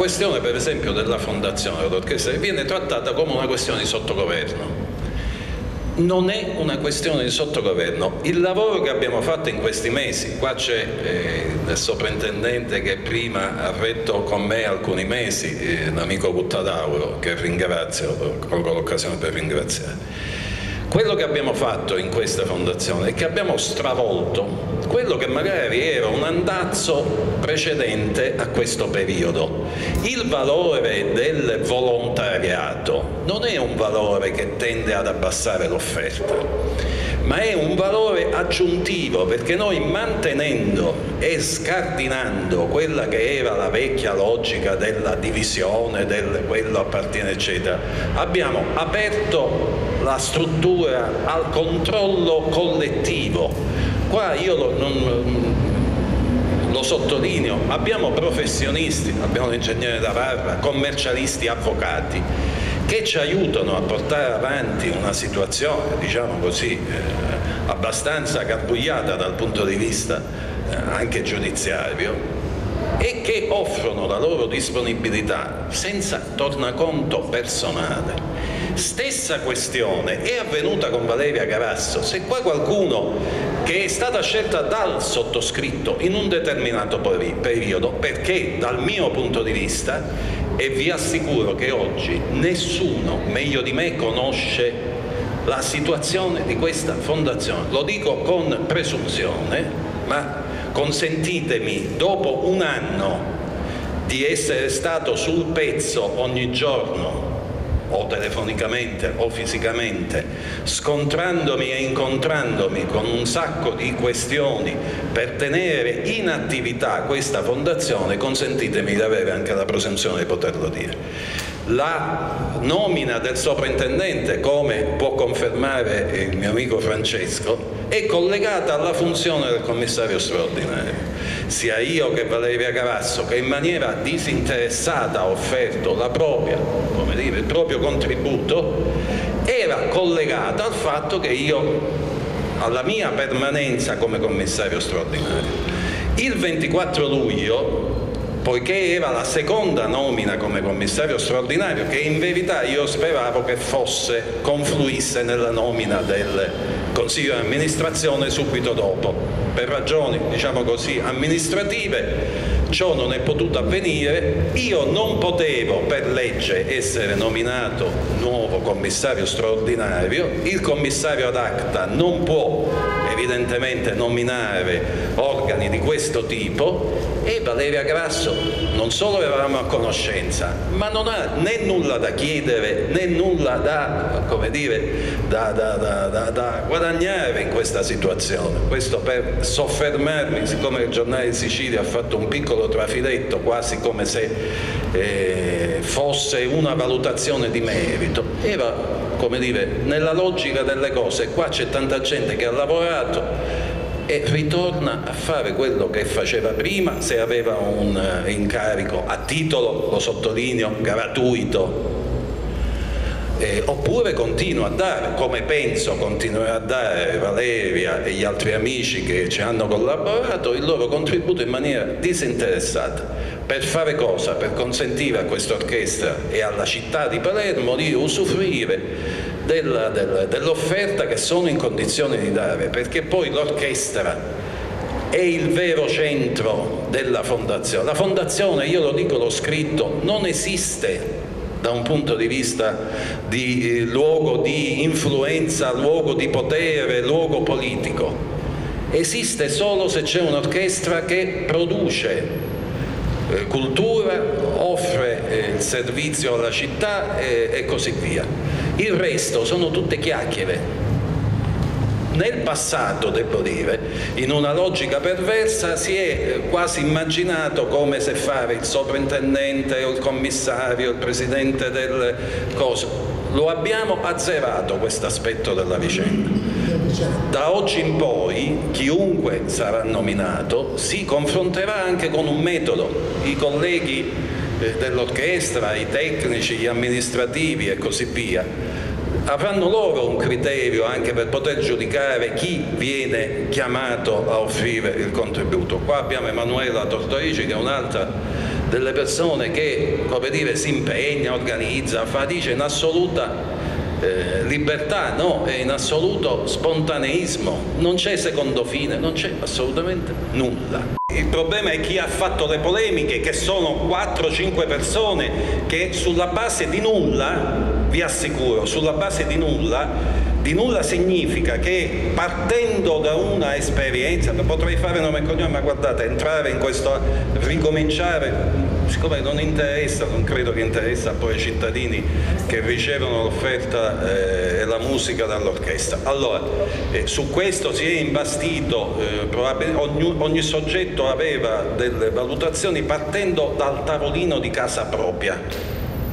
questione per esempio della fondazione dell'orchestra viene trattata come una questione di sottogoverno. Non è una questione di sottogoverno. Il lavoro che abbiamo fatto in questi mesi, qua c'è il soprintendente che prima ha retto con me alcuni mesi, l'amico Buttadauro, che ringrazio, colgo l'occasione per ringraziare. Quello che abbiamo fatto in questa fondazione è che abbiamo stravolto quello che magari era un andazzo precedente a questo periodo. Il valore del volontariato non è un valore che tende ad abbassare l'offerta, ma è un valore aggiuntivo, perché noi, mantenendo e scardinando quella che era la vecchia logica della divisione, del quello appartiene eccetera, abbiamo aperto la struttura al controllo collettivo. Qua io lo sottolineo, abbiamo professionisti, abbiamo l'ingegnere Davarra, commercialisti, avvocati, che ci aiutano a portare avanti una situazione, diciamo così, abbastanza garbugliata dal punto di vista anche giudiziario, e che offrono la loro disponibilità senza tornaconto personale. Stessa questione è avvenuta con Valeria Carasso. Se qua qualcuno che è stata scelta dal sottoscritto in un determinato periodo, perché dal mio punto di vista, e vi assicuro che oggi nessuno meglio di me conosce la situazione di questa fondazione, lo dico con presunzione, ma consentitemi, dopo un anno di essere stato sul pezzo ogni giorno, o telefonicamente o fisicamente, scontrandomi e incontrandomi con un sacco di questioni per tenere in attività questa fondazione, consentitemi di avere anche la presunzione di poterlo dire. La nomina del soprintendente, come può confermare il mio amico Francesco, è collegata alla funzione del commissario straordinario. Sia io che Valeria Carasso, che in maniera disinteressata ha offerto la propria, come dire, il proprio contributo, era collegata al fatto che alla mia permanenza come commissario straordinario. Il 24 luglio, poiché era la seconda nomina come commissario straordinario, che in verità io speravo che confluisse nella nomina del Consiglio di amministrazione subito dopo, per ragioni, diciamo così, amministrative, ciò non è potuto avvenire. Io non potevo per legge essere nominato nuovo commissario straordinario, il commissario ad acta non può evidentemente nominare organi di questo tipo, e Valeria Carasso non solo eravamo a conoscenza, ma non ha né nulla da chiedere né nulla da, come dire, da guadagnare in questa situazione. Questo per soffermarmi, siccome il Giornale di Sicilia ha fatto un piccolo trafiletto, quasi come se fosse una valutazione di merito. Era, come dire, nella logica delle cose. Qua c'è tanta gente che ha lavorato e ritorna a fare quello che faceva prima, se aveva un incarico a titolo, lo sottolineo, gratuito, oppure continua a dare, come penso continuerà a dare Valeria e gli altri amici che ci hanno collaborato, il loro contributo in maniera disinteressata. Per fare cosa? Per consentire a questa orchestra e alla città di Palermo di usufruire dell'offerta che sono in condizione di dare, perché poi l'orchestra è il vero centro della fondazione. La fondazione, io lo dico, l'ho scritto, non esiste da un punto di vista di luogo di influenza, luogo di potere, luogo politico. Esiste solo se c'è un'orchestra che produce cultura, offre il servizio alla città e così via. Il resto sono tutte chiacchiere. Nel passato, devo dire, in una logica perversa, si è quasi immaginato come se fare il sovrintendente o il commissario, il presidente del coso. Lo abbiamo azzerato questo aspetto della vicenda. Da oggi in poi chiunque sarà nominato si confronterà anche con un metodo. I colleghi dell'orchestra, i tecnici, gli amministrativi e così via avranno loro un criterio anche per poter giudicare chi viene chiamato a offrire il contributo. Qua abbiamo Emanuela Tortorici, che è un'altra delle persone che, come dire, si impegna, organizza, fa, dice in assoluta libertà, no, e in assoluto spontaneismo, non c'è secondo fine, non c'è assolutamente nulla. Il problema è chi ha fatto le polemiche, che sono 4-5 persone che sulla base di nulla, vi assicuro, sulla base di nulla significa che partendo da una esperienza, potrei fare nome e cognome, ma guardate, entrare in questo, ricominciare, siccome non interessa, non credo che interessa poi ai cittadini che ricevono l'offerta e la musica dall'orchestra. Allora, su questo si è imbastito, ogni soggetto aveva delle valutazioni partendo dal tavolino di casa propria.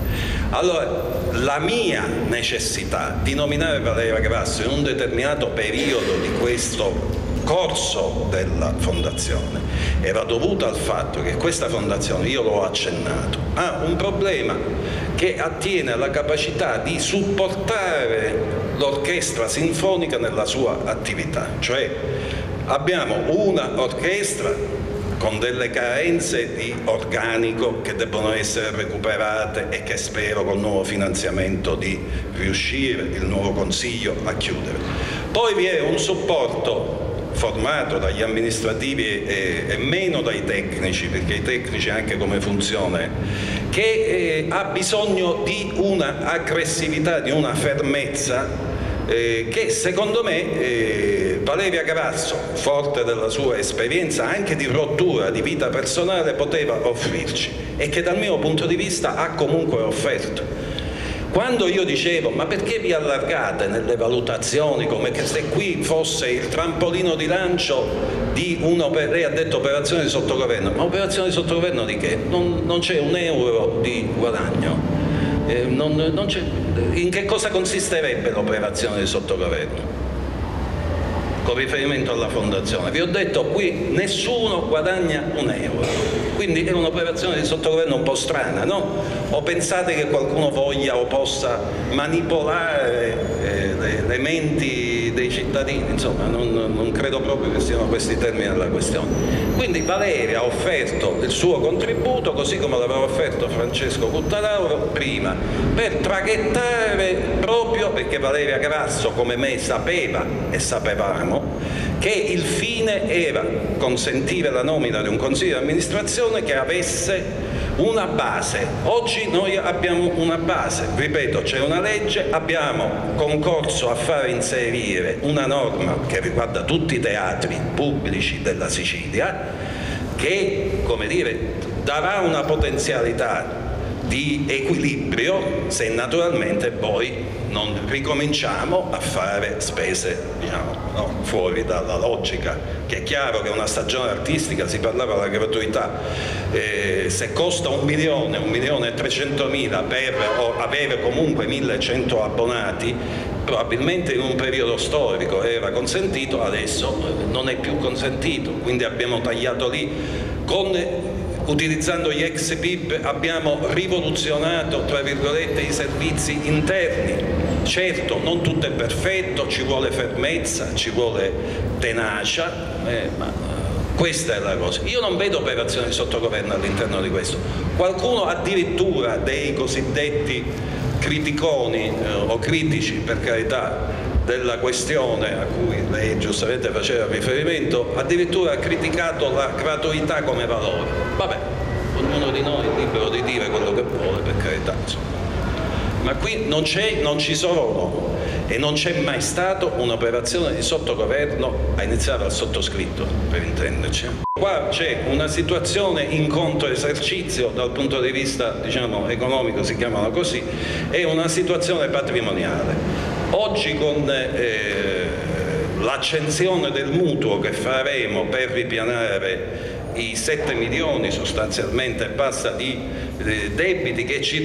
Allora, la mia necessità di nominare Valeria Grasso in un determinato periodo di questo corso della fondazione era dovuta al fatto che questa fondazione, io l'ho accennato, ha un problema che attiene alla capacità di supportare l'orchestra sinfonica nella sua attività, cioè abbiamo una orchestra con delle carenze di organico che debbono essere recuperate e che spero col nuovo finanziamento di riuscire il nuovo Consiglio a chiudere. Poi vi è un supporto formato dagli amministrativi e meno dai tecnici, perché i tecnici anche come funzione, che ha bisogno di una aggressività, di una fermezza che secondo me Valeria Grasso, forte della sua esperienza anche di rottura di vita personale, poteva offrirci e che dal mio punto di vista ha comunque offerto. Quando io dicevo ma perché vi allargate nelle valutazioni come che se qui fosse il trampolino di lancio di lei ha detto operazione di sottogoverno, ma operazione di sottogoverno di che? Non c'è un euro di guadagno. In che cosa consisterebbe l'operazione di sottogoverno? Con riferimento alla fondazione, vi ho detto qui nessuno guadagna un euro, quindi è un'operazione di sottogoverno un po' strana, no? O pensate che qualcuno voglia o possa manipolare le menti dei cittadini? Insomma, non credo proprio che siano questi termini della questione. Quindi Valeria ha offerto il suo contributo, così come l'aveva offerto Francesco Cuttalauro prima, per traghettare proprio, perché Valeria Grasso come me sapeva e sapevamo che il fine era consentire la nomina di un consiglio di amministrazione che avesse una base. Oggi noi abbiamo una base, ripeto, c'è una legge, abbiamo concorso a far inserire una norma che riguarda tutti i teatri pubblici della Sicilia che, come dire, darà una potenzialità di equilibrio se naturalmente poi non ricominciamo a fare spese, diciamo, no, fuori dalla logica, che è chiaro che una stagione artistica, si parlava della gratuità, se costa 1.300.000 per avere comunque 1.100 abbonati, probabilmente in un periodo storico era consentito, adesso non è più consentito, quindi abbiamo tagliato lì. Utilizzando gli ex BIP abbiamo rivoluzionato, tra virgolette, i servizi interni. Certo, non tutto è perfetto, ci vuole fermezza, ci vuole tenacia, ma questa è la cosa. Io non vedo operazioni di sottogoverno all'interno di questo. Qualcuno addirittura dei cosiddetti criticoni o critici, per carità, della questione a cui lei giustamente faceva riferimento, addirittura ha criticato la gratuità come valore. Vabbè, ognuno di noi è libero di dire quello che vuole, per carità, insomma. Ma qui non ci sono e non c'è mai stato un'operazione di sottogoverno, a iniziare dal sottoscritto, per intenderci. Qua c'è una situazione in conto-esercizio dal punto di vista, diciamo, economico, si chiamano così, e una situazione patrimoniale. Oggi con l'accensione del mutuo che faremo per ripianare i 7 milioni sostanzialmente e passa di debiti che ci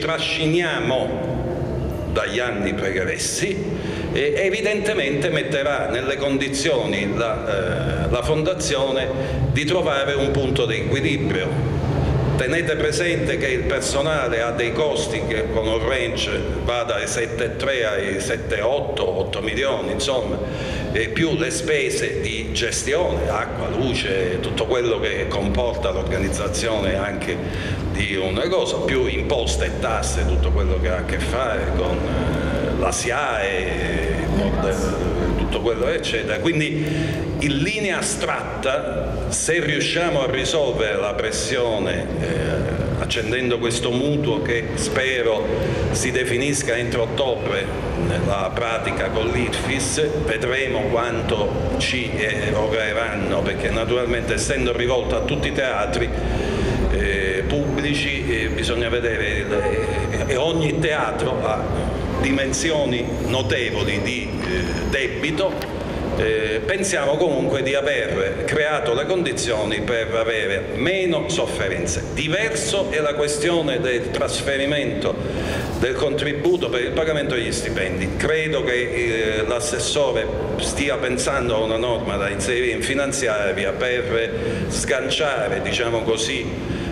trasciniamo dagli anni pregressi, evidentemente metterà nelle condizioni la Fondazione di trovare un punto di equilibrio Tenete presente che il personale ha dei costi che con un range va dai 7,3 ai 7,8, 8 milioni, insomma, e più le spese di gestione, acqua, luce, tutto quello che comporta l'organizzazione anche di un negozio, più imposte e tasse, tutto quello che ha a che fare con la SIAE, tutto quello eccetera. Quindi in linea astratta, se riusciamo a risolvere la pressione accendendo questo mutuo che spero si definisca entro ottobre nella pratica con l'IRFIS, vedremo quanto ci erogeranno, perché naturalmente essendo rivolto a tutti i teatri pubblici bisogna vedere e ogni teatro ha dimensioni notevoli di debito. Pensiamo comunque di aver creato le condizioni per avere meno sofferenze. Diverso è la questione del trasferimento del contributo per il pagamento degli stipendi. Credo che l'assessore stia pensando a una norma da inserire in finanziaria per sganciare, diciamo così,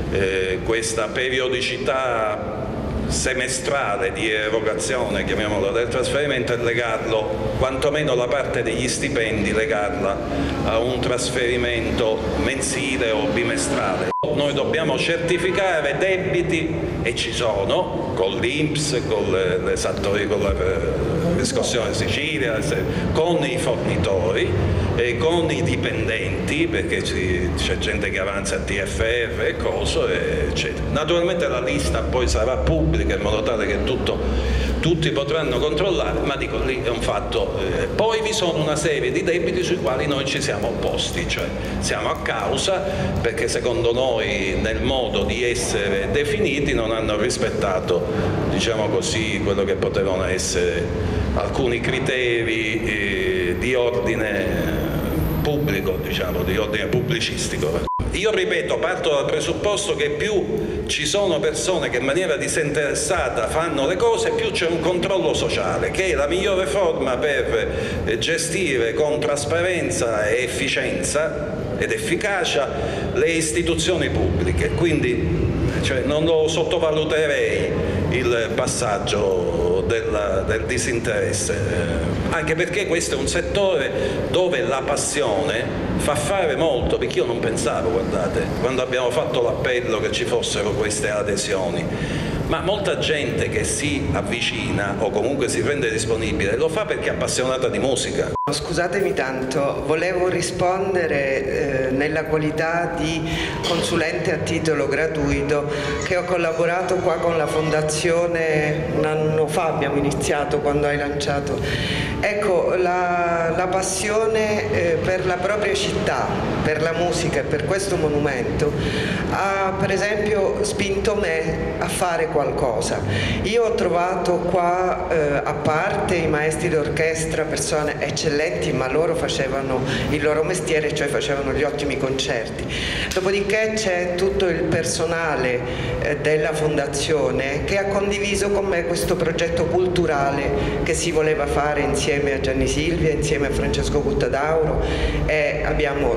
questa periodicità semestrale di erogazione, chiamiamolo, del trasferimento, e legarlo, quantomeno la parte degli stipendi, legarla a un trasferimento mensile o bimestrale. Noi dobbiamo certificare debiti, e ci sono, con l'INPS, con la riscossione Sicilia, con i fornitori e con i dipendenti, perché c'è gente che avanza a TFR e cose, eccetera. Naturalmente la lista poi sarà pubblica in modo tale che tutti potranno controllare, ma dico, lì è un fatto. Poi vi sono una serie di debiti sui quali noi ci siamo opposti, cioè siamo a causa perché secondo noi nel modo di essere definiti non hanno rispettato, diciamo così, quello che potevano essere alcuni criteri di ordine pubblico, diciamo, di ordine pubblicistico. Io ripeto, parto dal presupposto che più ci sono persone che in maniera disinteressata fanno le cose, più c'è un controllo sociale, che è la migliore forma per gestire con trasparenza e efficienza ed efficacia le istituzioni pubbliche. Quindi non lo sottovaluterei il passaggio del disinteresse, anche perché questo è un settore dove la passione fa fare molto, perché io non pensavo, guardate, quando abbiamo fatto l'appello che ci fossero queste adesioni, ma molta gente che si avvicina o comunque si rende disponibile lo fa perché è appassionata di musica. Scusatemi tanto, volevo rispondere nella qualità di consulente a titolo gratuito che ho collaborato qua con la Fondazione un anno fa, abbiamo iniziato quando hai lanciato. Ecco, la passione per la propria città, per la musica e per questo monumento ha per esempio spinto me a fare qualcosa. Io ho trovato qua, a parte i maestri d'orchestra, persone eccellenti, ma loro facevano il loro mestiere, cioè facevano gli ottimi concerti. Dopodiché c'è tutto il personale della fondazione che ha condiviso con me questo progetto culturale che si voleva fare insieme a Gianni Silvia, insieme a Francesco Cuttadauro, e abbiamo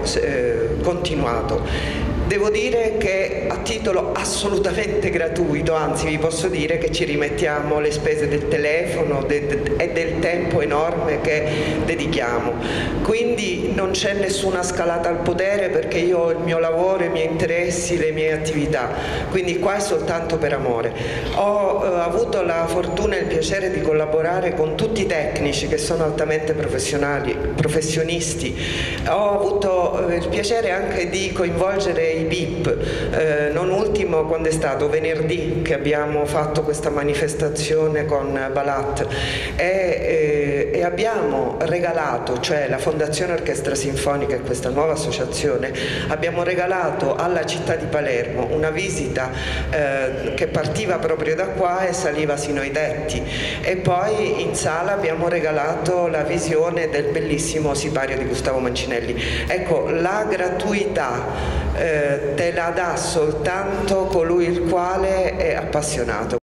continuato. Devo dire che a titolo assolutamente gratuito, anzi vi posso dire che ci rimettiamo le spese del telefono e del tempo enorme che dedichiamo. Quindi non c'è nessuna scalata al potere perché io ho il mio lavoro, i miei interessi, le mie attività, quindi qua è soltanto per amore. Ho avuto la fortuna e il piacere di collaborare con tutti i tecnici che sono altamente professionisti. Ho avuto il piacere anche di coinvolgere i BIP, non ultimo quando è stato venerdì che abbiamo fatto questa manifestazione con Balat e abbiamo regalato, cioè la Fondazione Orchestra Sinfonica e questa nuova associazione, abbiamo regalato alla città di Palermo una visita che partiva proprio da qua e saliva sino ai tetti, e poi in sala abbiamo regalato la visione del bellissimo sipario di Gustavo Mancinelli. Ecco, la gratuità te la dà soltanto colui il quale è appassionato.